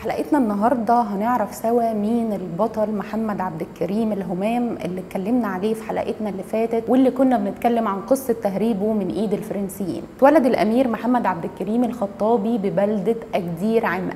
حلقتنا النهارده هنعرف سوا مين البطل محمد عبد الكريم الهمام اللي اتكلمنا عليه في حلقتنا اللي فاتت، واللي كنا بنتكلم عن قصة تهريبه من ايد الفرنسيين. اتولد الامير محمد عبد الكريم الخطابي ببلدة أجدير عام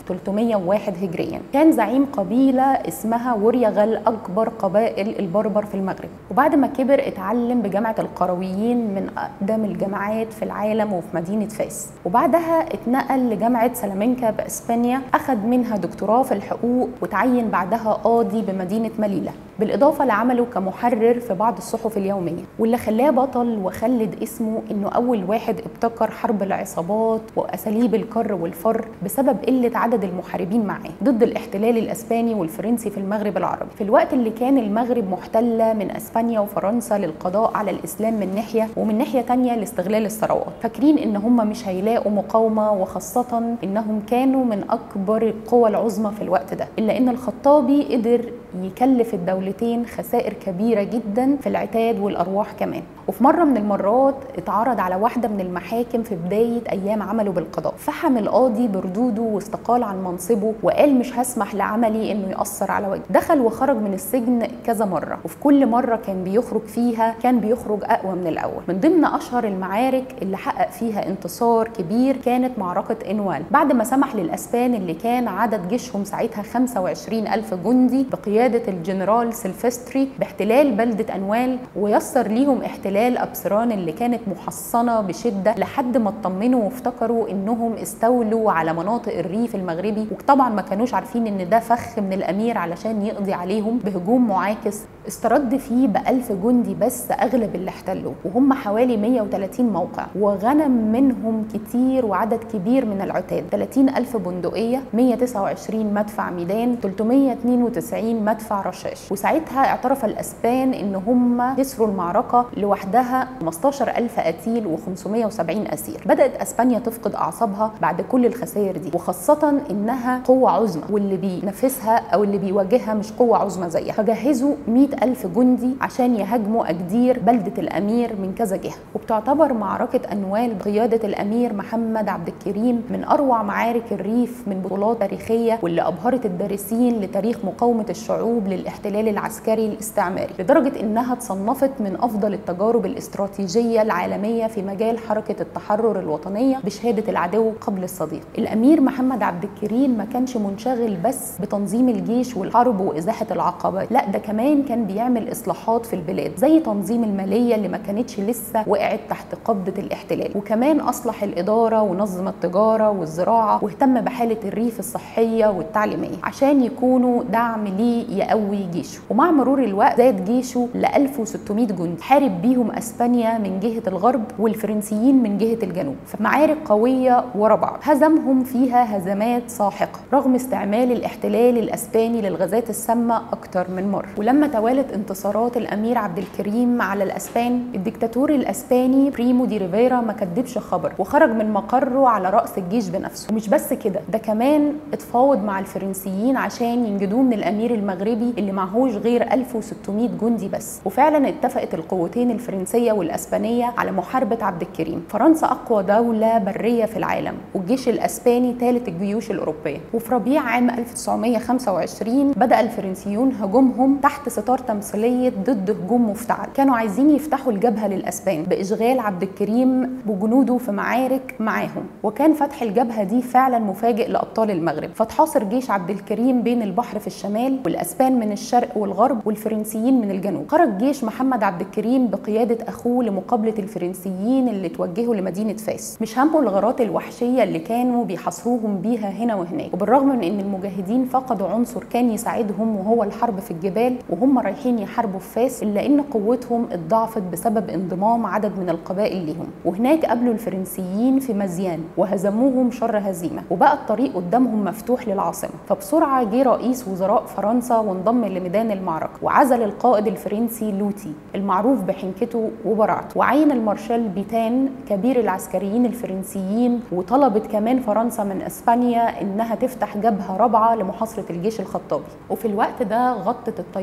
1301 هجريا. كان زعيم قبيلة اسمها وريغل، اكبر قبائل البربر في المغرب. وبعد ما كبر اتعلم بجامعة القرويين من اقدم الجامعات في العالم وفي مدينة فاس، وبعدها اتنقل لجامعة سلامنكا باسبانيا، اخذ منها دكتوراه في الحقوق، وتعين بعدها قاضي بمدينة مليلة، بالاضافة لعمله كمحرر في بعض الصحف اليومية. واللي خلاه بطل وخلد اسمه انه اول واحد ابتكر حرب العصابات واساليب الكر والفر بسبب قلة عدد المحاربين معاه ضد الاحتلال الاسباني والفرنسي في المغرب العربي، في الوقت اللي كان المغرب محتلة من اسبانيا وفرنسا للقضاء على الاسلام من ناحية، ومن ناحية تانية لاستغلال الثروات، فاكرين ان هم مش هيلاقوا مقاومة، وخاصة انهم كانوا من اكبر القوى العظمى في الوقت ده. الا ان الخطابي قدر يكلف الدولتين خسائر كبيرة جدا في العتاد والارواح كمان. وفي مرة من المرات اتعرض على واحدة من المحاكم في بداية ايام عمله بالقضاء، فحم القاضي بردوده واستقال عن منصبه وقال مش هسمح لعملي انه يأثر على وجهي. دخل وخرج من السجن كذا مرة، وفي كل مرة كان بيخرج فيها كان بيخرج اقوى من الاول. من ضمن اشهر المعارك اللي حقق فيها انتصار كبير كانت معركة انوال، بعد ما سمح للاسبان اللي كان عدد جيشهم ساعتها 25,000 جندي بقيادة الجنرال سيلفستري باحتلال بلدة انوال، ويسر ليهم احتلال ابصران اللي كانت محصنة بشدة لحد ما اطمنوا وافتكروا انهم استولوا على مناطق الريف المغربي. وطبعا ما كانوش عارفين ان ده فخ من الامير علشان يقضي عليهم بهجوم معاكس استرد فيه ب1000 جندي بس اغلب اللي احتلوا، وهم حوالي 130 موقع، وغنم منهم كتير وعدد كبير من العتاد، 30,000 بندقية، 129 مدفع ميدان، 392 مدفع رشاش. وساعتها اعترف الاسبان ان هم خسروا المعركة لوحدها 15,000 قتيل و570 اسير. بدأت اسبانيا تفقد اعصابها بعد كل الخسائر دي، وخاصة انها قوة عظمى واللي بينافسها او اللي بيواجهها مش قوة عظمى زيها، فجهزوا 100,000 جندي عشان يهاجموا أجدير بلدة الأمير من كذا جهة. وبتعتبر معركة أنوال بقيادة الأمير محمد عبد الكريم من أروع معارك الريف من بطولات تاريخية، واللي أبهرت الدارسين لتاريخ مقاومة الشعوب للاحتلال العسكري الاستعماري، لدرجة إنها تصنفت من أفضل التجارب الاستراتيجية العالمية في مجال حركة التحرر الوطنية بشهادة العدو قبل الصديق. الأمير محمد عبد الكريم ما كانش منشغل بس بتنظيم الجيش والحرب وإزاحة العقبات، لا ده كمان كان بيعمل إصلاحات في البلاد، زي تنظيم المالية اللي ما كانتش لسه وقعت تحت قبضة الاحتلال، وكمان أصلح الإدارة ونظم التجارة والزراعة، واهتم بحالة الريف الصحية والتعليمية عشان يكونوا دعم ليه يقوي جيشه. ومع مرور الوقت زاد جيشه ل 1600 جندي، حارب بيهم أسبانيا من جهة الغرب والفرنسيين من جهة الجنوب في معارك قوية ورا بعض، هزمهم فيها هزمات ساحقة رغم استعمال الاحتلال الأسباني للغازات السامة أكتر من مرة. ولما توالت انتصارات الامير عبد الكريم على الاسبان، الدكتاتور الاسباني بريمو دي ريفيرا ما كدبش خبر وخرج من مقره على راس الجيش بنفسه. ومش بس كده، ده كمان اتفاوض مع الفرنسيين عشان ينجدوه من الامير المغربي اللي معهوش غير 1600 جندي بس. وفعلا اتفقت القوتين الفرنسيه والاسبانيه على محاربه عبد الكريم. فرنسا اقوى دوله بريه في العالم، والجيش الاسباني ثالث الجيوش الاوروبيه. وفي ربيع عام 1925 بدا الفرنسيون هجومهم تحت ستار تمثيلية ضد هجوم مفتعل. كانوا عايزين يفتحوا الجبهة للأسبان بإشغال عبد الكريم بجنوده في معارك معاهم، وكان فتح الجبهة دي فعلا مفاجئ لأبطال المغرب. فتحاصر جيش عبد الكريم بين البحر في الشمال والأسبان من الشرق والغرب والفرنسيين من الجنوب. خرج جيش محمد عبد الكريم بقيادة أخوه لمقابلة الفرنسيين اللي توجهوا لمدينة فاس، مش همه الغارات الوحشية اللي كانوا بيحاصروهم بيها هنا وهناك. وبالرغم من أن المجاهدين فقدوا عنصر كان يساعدهم وهو الحرب في الجبال وهم رايحين يحاربوا في فاس، الا ان قوتهم اتضاعفت بسبب انضمام عدد من القبائل ليهم. وهناك قابلوا الفرنسيين في مزيان وهزموهم شر هزيمه، وبقى الطريق قدامهم مفتوح للعاصمه. فبسرعه جه رئيس وزراء فرنسا وانضم لميدان المعركه، وعزل القائد الفرنسي لوتي المعروف بحنكته وبراعته، وعين المارشال بيتان كبير العسكريين الفرنسيين. وطلبت كمان فرنسا من اسبانيا انها تفتح جبهه رابعه لمحاصره الجيش الخطابي. وفي الوقت ده غطت الطيارات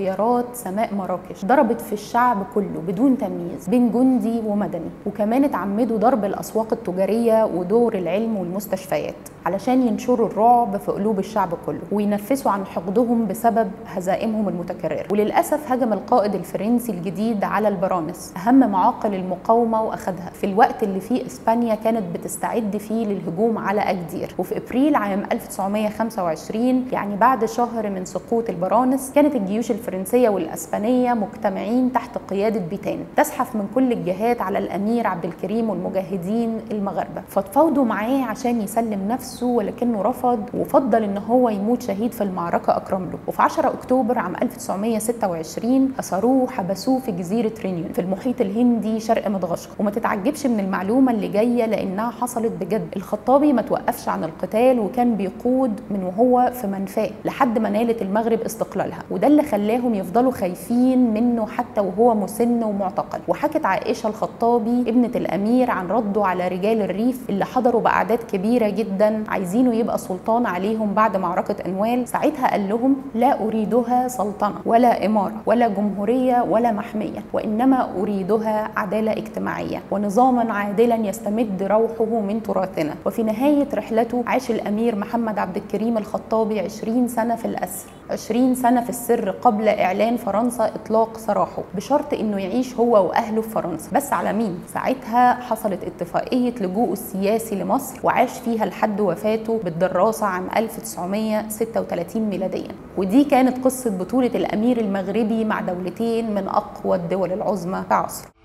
سماء مراكش ضربت في الشعب كله بدون تمييز بين جندي ومدني، وكمان اتعمدوا ضرب الأسواق التجارية ودور العلم والمستشفيات علشان ينشروا الرعب في قلوب الشعب كله وينفسوا عن حقدهم بسبب هزائمهم المتكررة. وللأسف هجم القائد الفرنسي الجديد على البرانس، أهم معاقل المقاومة وأخذها في الوقت اللي فيه إسبانيا كانت بتستعد فيه للهجوم على أجدير. وفي إبريل عام 1925 يعني بعد شهر من سقوط البرانس كانت الجيوش الفرنسية والأسبانية مجتمعين تحت قيادة بيتان تزحف من كل الجهات على الأمير عبد الكريم والمجاهدين المغاربة، فتفاوضوا معاه عشان يسلم نفسه ولكنه رفض وفضل إن هو يموت شهيد في المعركة أكرم له. وفي 10 أكتوبر عام 1926 أسروه وحبسوه في جزيرة رينيون في المحيط الهندي شرق مدغشقر. وما تتعجبش من المعلومة اللي جاية لأنها حصلت بجد. الخطابي ما توقفش عن القتال وكان بيقود من وهو في منفاه لحد ما نالت المغرب استقلالها، وده اللي خلاهم يفضلوا خايفين منه حتى وهو مسن ومعتقل. وحكت عائشة الخطابي ابنة الأمير عن رده على رجال الريف اللي حضروا بأعداد كبيرة جدا عايزينه يبقى سلطان عليهم بعد معركة أنوال. ساعتها قال لهم: لا أريدها سلطنة ولا إمارة ولا جمهورية ولا محمية، وإنما أريدها عدالة اجتماعية ونظاما عادلا يستمد روحه من تراثنا. وفي نهاية رحلته عاش الأمير محمد عبد الكريم الخطابي 20 سنة في الأسر، 20 سنة في السر قبل إعلان فرنسا إطلاق سراحه، بشرط إنه يعيش هو وأهله في فرنسا. بس على مين؟ ساعتها حصلت اتفاقية لجوءه السياسي لمصر وعاش فيها لحد وفاته بالدراسة عام 1936 ميلاديا. ودي كانت قصة بطولة الأمير المغربي مع دولتين من أقوى الدول العظمى في عصره.